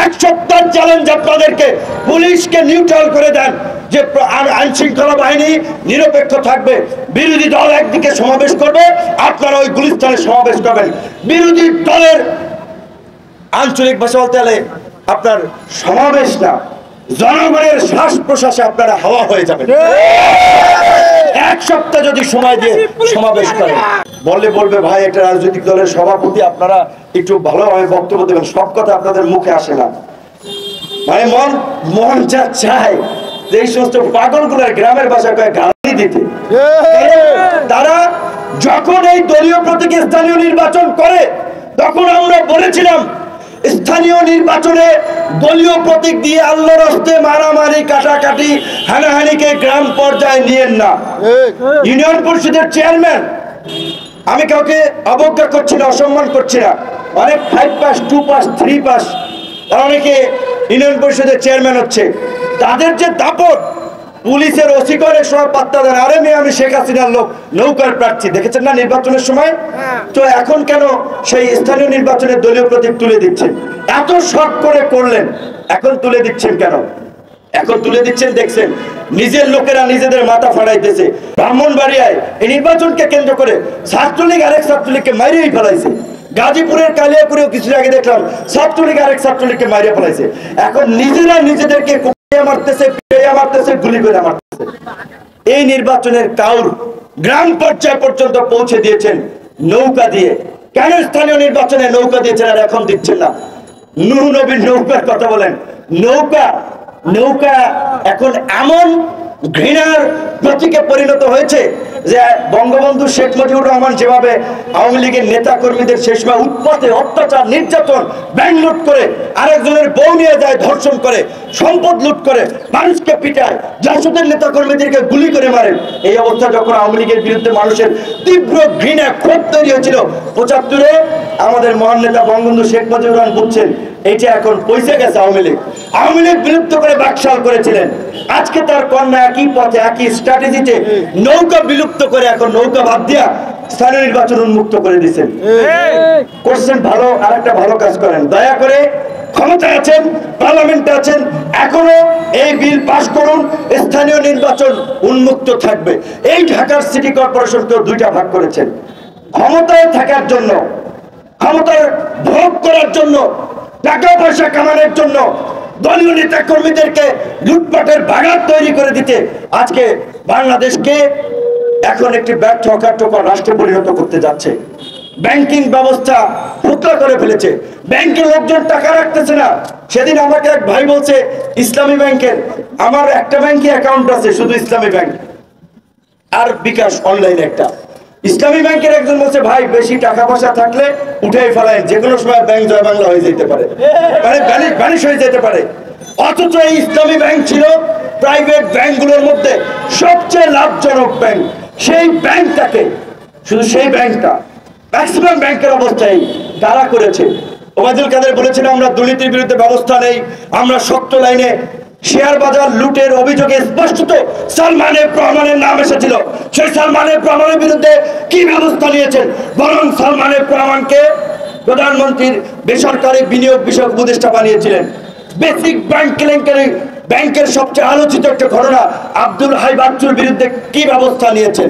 এক সপ্তাহ চ্যালেঞ্জ আপনাদেরকে, পুলিশকে নিউট্রাল করে দেন, যে আইন শৃঙ্খলা বাহিনী নিরপেক্ষ থাকবে। বিরোধী দল একদিকে সমাবেশ করবে, আপনারা ওই গুলিস্তানে সমাবেশ করবেন। বিরোধী দলের আঞ্চলিক ভাষা বলতে গেলে আপনার সমাবেশ না, জনগণের শ্বাস প্রশ্বাসে আপনারা হাওয়া হয়ে যাবেন। এক সপ্তাহ যদি সময় দিয়ে সমাবেশ করেন, বলবে ভাই এটা রাজনৈতিক দলের সভাপতি, আপনারা একটু ভালোভাবে বক্তব্য দেবেন, সব কথা আপনাদের মুখে আসে না। মানে মন যা চায় যে এই সমস্ত পাগলগুলোর গ্রামের ভাষায় গালি দিতে। তারা যখন এই দলীয় প্রতীকে স্থানীয় নির্বাচন করে, তখন আমরা বলেছিলাম স্থানীয় নির্বাচনে দলীয় প্রতীক দিয়ে আল্লাহর রাস্তে মারামারি কাটাকাটি হানাহানিকে গ্রাম পর্যায়ে নিয়েন না। ইউনিয়ন পরিষদের চেয়ারম্যান, আমি কাউকে অবজ্ঞা করছি না, অসম্মান করছি না, অনেক 5 পাস 2 পাস 3 পাস অনেকে ইউনিয়ন পরিষদের চেয়ারম্যান হচ্ছে। তাদের যে দাপট, পুলিশের ওসি করে সব পাত্তা দেন, আরে মেয়ে আমি শেখ হাসিনার লোক, নৌকার প্রার্থী, দেখেছেন না নির্বাচনের সময়? তো এখন কেন সেই স্থানীয় নির্বাচনের দলীয় প্রতীক তুলে দিচ্ছেন? এত শখ করে করলেন, এখন তুলে দিচ্ছেন কেন? এখন তুলে দিচ্ছেন দেখছেন নিজের লোকেরা নিজেদের মাথা ফাড়াইতেছে। ব্রাহ্মণবাড়িয়ায় এই নির্বাচনকে কেন্দ্র করে ছাত্রলীগ আরেক ছাত্রলীগকে মারিয়েই ফেলাইছে। গাজীপুরের কালিয়াপুরেও কিছু আগে দেখলাম ছাত্রলীগ আরেক ছাত্রলীগকে মারিয়ে ফেলাইছে। এখন নিজেরা নিজেদেরকে মারতেছে, মারতেছে, গুলি করে মারতেছে। এই নির্বাচনের কাউর গ্রাম পর্যায় পর্যন্ত পৌঁছে দিয়েছেন নৌকা দিয়ে। কেন স্থানীয় নির্বাচনে নৌকা দিয়েছেন আর এখন দিচ্ছেন না? নূহ নবীর নৌকার কথা বলেন। নৌকা এখন এমন ঘৃণার প্রতীকে পরিণত হয়েছে যে বঙ্গবন্ধু শেখ মুজিবুর রহমান যেভাবে আওয়ামী লীগের নেতা কর্মীদের শেষ সময় উৎপাতে অত্যাচার নির্যাতন ব্যাংক লুট করে আরেকজনের বউ নিয়ে যায়, ধর্ষণ করে, সম্পদ লুট করে, মানুষকে পিটায়, জাসদের নেতা কর্মীদেরকে গুলি করে মারে। এই অবস্থা যখন আওয়ামী লীগের বিরুদ্ধে মানুষের তীব্র ঘৃণা ক্ষোভ তৈরি হয়েছিল ৭৫-এ, আমাদের মহান নেতা বঙ্গবন্ধু শেখ মুজিবুর রহমান বুঝছেন এইটা এখন পয়সা গেছে। আওয়ামী লীগ বিলুপ্ত করে বাকশাল করেছিলেন, আজকে তার কন্যা একই পথে একই স্ট্র্যাটেজিতে নৌকা বিলুপ্ত করে এখন নৌকা বাদ দিয়া স্থানীয় নির্বাচন উন্মুক্ত করে দিচ্ছেন। করছেন ভালো, আর একটা ভালো কাজ করেন, দয়া করে ক্ষমতায় আছেন, পার্লামেন্টে আছেন, এখনো এই বিল পাস করুন, স্থানীয় নির্বাচন উন্মুক্ত থাকবে। এই ঢাকার সিটি কর্পোরেশনকেও 2টা ভাগ করেছেন, ক্ষমতায় থাকার জন্য, ক্ষমতার ভোগ করার জন্য, টাকা পয়সা কামানোর জন্য, দলীয় নেতা কর্মীদেরকে লুটপাটের ভাগাড় তৈরি করে দিতে আজকে বাংলাদেশকে এখন একটি ব্যর্থ অকার্যকর রাষ্ট্রে পরিণত করতে যাচ্ছে। ব্যাংকিং ব্যবস্থা ফুকলা করে ফেলেছে, ব্যাংকের লোকজন টাকা রাখতেছে না। সেদিন আমাকে এক ভাই বলছে ইসলামী ব্যাংকের, আমার একটা ব্যাংকে অ্যাকাউন্ট আছে শুধু ইসলামী ব্যাংক আর বিকাশ অনলাইন একটা। ইসলামী ব্যাংকের একজন বলছে ভাই বেশি টাকা পয়সা থাকলে উঠেই ফেলায়, যে কোনো সময় ব্যাংক জয় বাংলা হয়ে যেতে পারে, মানে ব্যানিশ হয়ে যেতে পারে। অথচ এই ইসলামী ব্যাংক ছিল প্রাইভেট ব্যাংকগুলোর মধ্যে সবচেয়ে লাভজনক ব্যাংক। সেই ব্যাংকটাকে, শুধু সেই ব্যাংকটা, ম্যাক্সিমাম ব্যাংকের অবস্থায় কারা করেছে? ওবায়দুল কাদের বলেছেন আমরা দুর্নীতির বিরুদ্ধে ব্যবস্থা নেই, আমরা শক্ত লাইনে। শেয়ার বাজার লুটের অভিযোগে স্পষ্টত সালমান এফ রহমানের নাম এসেছিল। সেই সালমান এফ রহমানের বিরুদ্ধে কি ব্যবস্থা নিয়েছেন? বরং সালমান এফ রহমানকে প্রধানমন্ত্রীর বেসরকারি বিনিয়োগ বিষয়ক উপদেষ্টা বানিয়েছিলেন। বেসিক ব্যাংক কেলেঙ্কারি, ব্যাংকের সবচেয়ে আলোচিত একটা ঘটনা, আব্দুল হাই বাচ্চুর বিরুদ্ধে কি ব্যবস্থা নিয়েছেন?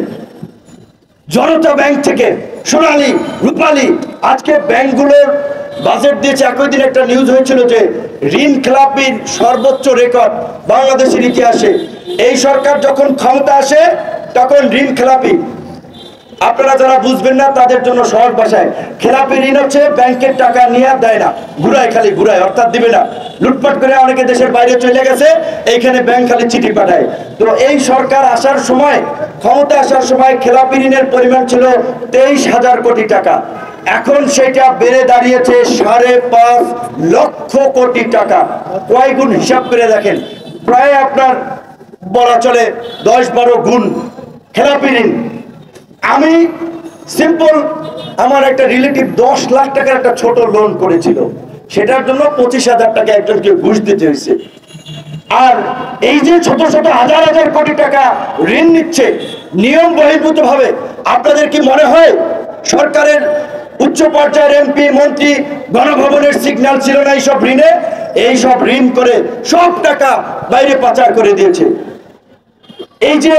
জনতা ব্যাংক থেকে সোনালী, রূপালী, আজকে ব্যাংকগুলোর বাজেট দিয়েছে। একই দিন একটা নিউজ হয়েছিল যে ঋণ খেলাপির সর্বোচ্চ রেকর্ড বাংলাদেশের ইতিহাসে। এই সরকার যখন ক্ষমতা আসে তখন ঋণ খেলাপি, আপনারা যারা বুঝবেন না তাদের জন্য সহজ ভাষায়, খেলাপি ঋণ হচ্ছে ব্যাংকের টাকা নিয়ে দেয় না, ঘুরায়, খালি ঘুরায়, অর্থাৎ দিবে না। লুটপাট করে অনেকে দেশের বাইরে চলে গেছে, এইখানে ব্যাংক খালি চিঠি পাঠায়। তো এই সরকার আসার সময়, ক্ষমতা আসার সময় খেলাপি ঋণের পরিমাণ ছিল 23,000 কোটি টাকা। এখন সেটা বেড়ে দাঁড়িয়েছে 5.5 লক্ষ কোটি টাকা। কয় গুণ হিসাব করে দেখেন, প্রায় আপনার বলা চলে 10-12 গুণ খেলাপি ঋণ। আমি সিম্পল, আমার একটা রিলেটিভ 10 লাখ টাকার একটা ছোট লোন করেছিল, সেটার জন্য 25,000 টাকা একজনকে ঘুষ দিতে হয়েছে। আর এই যে ছোট ছোট হাজার হাজার কোটি টাকা ঋণ নিচ্ছে নিয়ম বহির্ভূত ভাবে, আপনাদের কি মনে হয় সরকারের উচ্চ পর্যায়ের এমপি মন্ত্রী গণভবনের সিগন্যাল ছিল না এইসব ঋণে, এইসব ঋণ করে সব টাকা বাইরে পাচার করে দিয়েছে। এই যে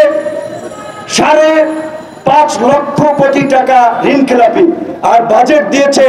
5.5 লক্ষ কোটি টাকা ঋণ খেলাপি, আর বাজেট দিয়েছে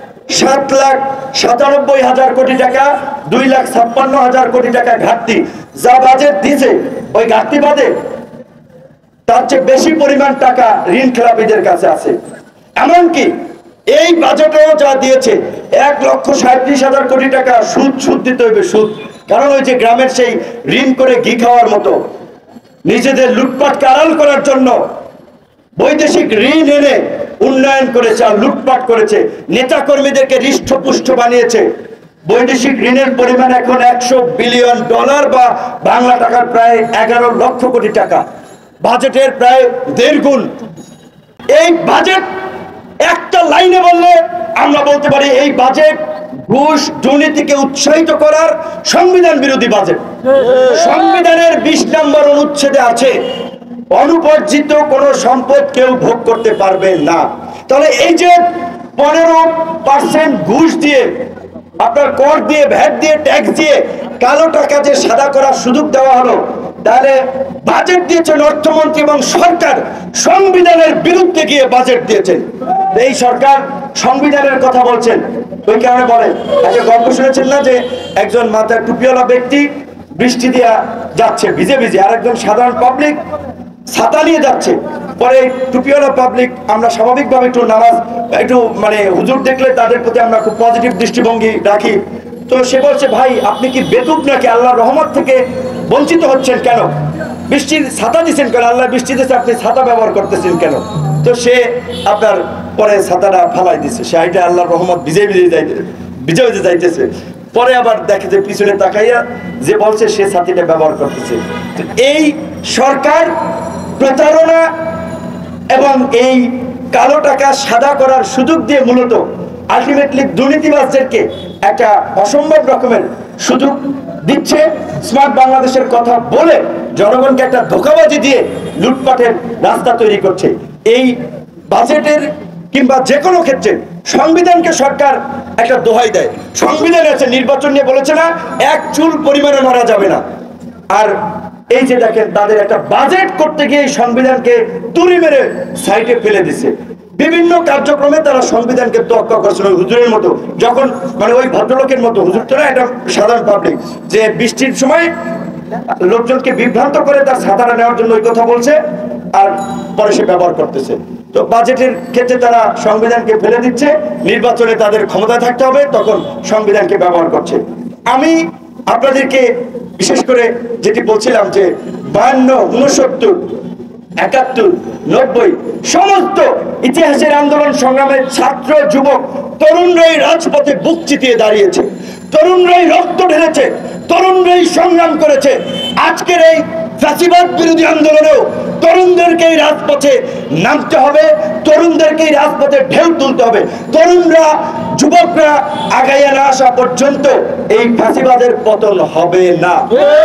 7,97,000 কোটি টাকা, 2,56,000 কোটি টাকা ঘাটতি। যা বাজেট দিয়েছে ওই ঘাটতি বাদে তার চেয়ে বেশি পরিমাণ টাকা ঋণ খেলাপিদের কাছে আছে। এমনকি এই বাজেটেও যা দিয়েছে 1,37,000 কোটি টাকা সুদ দিতে হইবে, সুদ। কারণ ওই যে গ্রামের সেই ঋণ করে ঘি খাওয়ার মতো নিজেদের লুটপাটকে আড়াল করার জন্য বৈদেশিক ঋণ এনে উন্নয়ন করেছে আর লুটপাট করেছে, নেতা কর্মীদেরকে হৃষ্টপুষ্ট বানিয়েছে। বৈদেশিক ঋণের পরিমাণ এখন $100 বিলিয়ন বা বাংলা টাকার প্রায় 11 লক্ষ কোটি টাকা, বাজেটের প্রায় 1.5 গুণ। এই বাজেট একটা লাইনে বললে আমরা বলতে পারি এই বাজেট ঘুষ দুর্নীতিকে উৎসাহিত করার সংবিধান বিরোধী বাজেট। সংবিধানের 20 নম্বর অনুচ্ছেদে আছে অনুপর্জিত কোনো সম্পদ কেউ ভোগ করতে পারবে না। তাহলে এই যে 15% ঘুষ দিয়ে, আপনার কর দিয়ে, ভ্যাট দিয়ে, ট্যাক্স দিয়ে কালো টাকা যে সাদা করার সুযোগ দেওয়া হলো, তাহলে বাজেট দিয়েছেন অর্থমন্ত্রী এবং সরকার সংবিধানের বিরুদ্ধে গিয়ে বাজেট দিয়েছেন। এই সরকার সংবিধানের কথা বলছেন, ওই কারণে বলেন। একটা গল্প শুনেছেন না যে একজন মাথায় টুপিওয়ালা ব্যক্তি বৃষ্টি দিয়া যাচ্ছে ভিজে ভিজে, আর একজন সাধারণ পাবলিক ছাতা নিয়ে যাচ্ছে। পরে টুপিওয়ালা পাবলিক, আমরা স্বাভাবিকভাবে একটু নামাজ, একটু মানে হুজুর দেখলে তাদের প্রতি আমরা খুব পজিটিভ দৃষ্টিভঙ্গি রাখি। তো সে বলছে, ভাই আপনি কি বেকুব নাকি? আল্লাহর রহমত থেকে বঞ্চিত হচ্ছেন কেন? বৃষ্টির ছাতা দিচ্ছেন কেন? আল্লাহ বৃষ্টি দিচ্ছে, আপনি ছাতা ব্যবহার করতেছেন কেন? তো সে আপনার পরে ছাতাটা ফালাই দিচ্ছে, সে আইটা আল্লাহর রহমত ভিজে ভিজে যাইতেছে। পরে আবার দেখে যে পিছনে তাকাইয়া যে বলছে সে ছাতিটা ব্যবহার করতেছে। এই সরকার প্রতারণা এবং এই কালো টাকা সাদা করার সুযোগ দিয়ে মূলত আলটিমেটলি দুর্নীতিবাজদেরকে একটা অসম্ভব রকমের সুযোগ দিচ্ছে। স্মার্ট বাংলাদেশের কথা বলে জনগণকে একটা ধোঁকাবাজি দিয়ে লুটপাটের রাস্তা তৈরি করছে। এই বাজেটের কিংবা যে কোনো ক্ষেত্রে সংবিধানকে সরকার একটা দোহাই দেয়। সংবিধান আছে, নির্বাচন নিয়ে বলেছে না এক চুল পরিমাণে মারা যাবে না। আর এই যে দেখেন তাদের একটা বাজেট করতে গিয়ে সংবিধানকে তুড়ি মেরে সাইডে ফেলে দিছে। বিভিন্ন কার্যক্রমে তারা সংবিধানকে তোয়াক্কা করছিল হুজুরের মতো, যখন মানে ওই ভদ্রলোকের মতো, হুজুর তো না, এটা সাধারণ পাবলিক, যে বৃষ্টির সময় লোকজনকে বিভ্রান্ত করে তার ছাতাটা নেওয়ার জন্য ওই কথা বলছে আর পরে সে ব্যবহার করতেছে। তো বাজেটের ক্ষেত্রে তারা সংবিধানকে ফেলে দিচ্ছে, নির্বাচনে তাদের ক্ষমতা থাকতে হবে, তখন সংবিধানকে ব্যবহার করছে। আমি আপনাদেরকে বিশেষ করে যেটি বলছিলাম যে 52, 69, 71, 90 সমস্ত ইতিহাসের আন্দোলন সংগ্রামের ছাত্র যুবক তরুণরাই রাজপথে বুক চিতিয়ে দাঁড়িয়েছে, তরুণরাই রক্ত ঢেলেছে, তরুণরাই সংগ্রাম করেছে। আজকের এই ফ্যাসিবাদ বিরোধী আন্দোলনেও তরুণদেরকেই রাজপথে নামতে হবে, তরুণদেরকেই রাজপথে ঢেউ তুলতে হবে। তরুণরা, যুবকরা আগাইয়া না আসা পর্যন্ত এই ফ্যাসিবাদের পতন হবে না।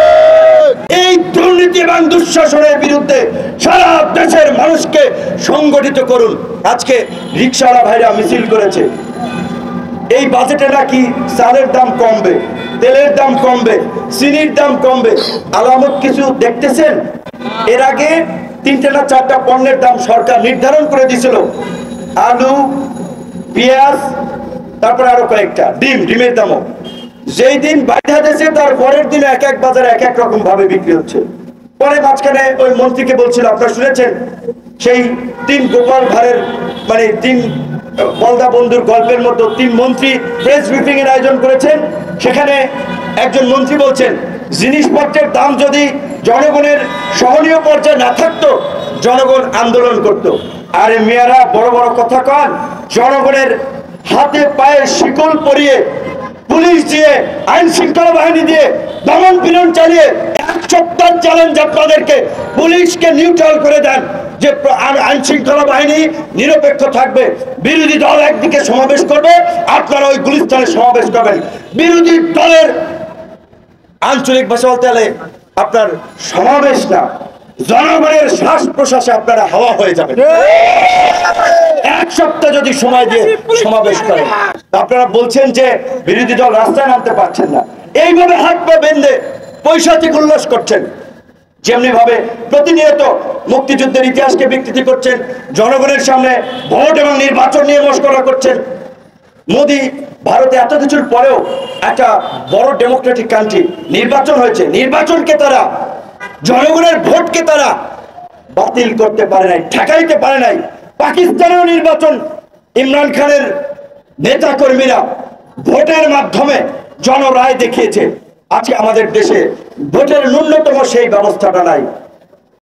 এই দুর্নীতি এবং দুঃশাসনের বিরুদ্ধে সারা দেশের মানুষকে সংগঠিত করুন। আজকে রিকশাওয়ালা ভাইরা মিছিল করেছে, এই বাজেটে নাকি চালের দাম কমবে, তেলের দাম কমবে, চিনির দাম কমবে। আলামত কিছু দেখতেছেন? এর আগে 3টে না 4টা পণ্যের দাম সরকার নির্ধারণ করে দিয়েছিল, আলু, পেঁয়াজ, তারপরে আরো কয়েকটা, ডিমের দামও যেই দিন বাইরে দিয়েছে তার পরের দিন এক এক বাজারে এক এক রকম ভাবে বিক্রি হচ্ছে। পরে মাঝখানে ওই মন্ত্রীকে বলছিল, আপনারা শুনেছেন সেই 3 গোপাল ভাঁড়ের মানে 3 বলদা বন্ধুর গল্পের মতো 3 মন্ত্রী প্রেস ব্রিফিং এর আয়োজন করেছেন। সেখানে একজন মন্ত্রী বলছেন, জিনিসপত্রের দাম যদি জনগণের সহনীয় পর্যায়ে না থাকতো জনগণ আন্দোলন করত। আরে মেয়েরা বড় বড় কথা কন, জনগণের হাতে পায়ে শিকল পরিয়ে, পুলিশ দিয়ে, আইন শৃঙ্খলা বাহিনী দিয়ে দমন পীড়ন চালিয়ে 1 সপ্তাহ চ্যালেঞ্জ আপনাদেরকে, পুলিশকে নিউট্রাল করে দেন যে আইন শৃঙ্খলা বাহিনী নিরপেক্ষ থাকবে। বিরোধী দল একদিকে সমাবেশ করবে, আপনারা ওই গুলিস্তানে সমাবেশ করবেন। বিরোধী দলের আঞ্চলিক ভাষা বলতে গেলে আপনার সমাবেশ না, জনগণের শ্বাস প্রশ্বাসে আপনারা হাওয়া হয়ে যাবেন। এক সপ্তাহ যদি সময় দিয়ে সমাবেশ করেন, আপনারা বলছেন যে বিরোধী দল রাস্তায় নামতে পারছেন না, এইভাবে হাত পা বেঁধে পৈশাচিক উল্লাস করছেন। যেমনি ভাবে প্রতিনিয়ত মুক্তিযুদ্ধের ইতিহাসকে বিকৃতি করছেন, জনগণের সামনে ভোট এবং নির্বাচন নিয়ে মশকরা করছেন। মোদি ভারতে এত কিছুর পরেও একটা বড় ডেমোক্রেটিক কান্ট্রি, নির্বাচন হয়েছে, নির্বাচনকে তারা, জনগণের ভোটকে তারা বাতিল করতে পারে নাই, ঠেকাইতে পারে নাই। পাকিস্তানেও নির্বাচন ইমরান খানের নেতা কর্মীরা ভোটের মাধ্যমে জনরায় দেখিয়েছে। আজকে আমাদের দেশে ভোটের ন্যূনতম সেই ব্যবস্থাটা নাই।